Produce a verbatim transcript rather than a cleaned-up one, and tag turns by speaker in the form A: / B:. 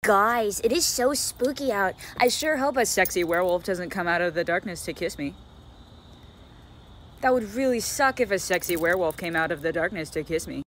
A: Guys, it is so spooky out. I sure hope a sexy werewolf doesn't come out of the darkness to kiss me. That would really suck if a sexy werewolf came out of the darkness to kiss me.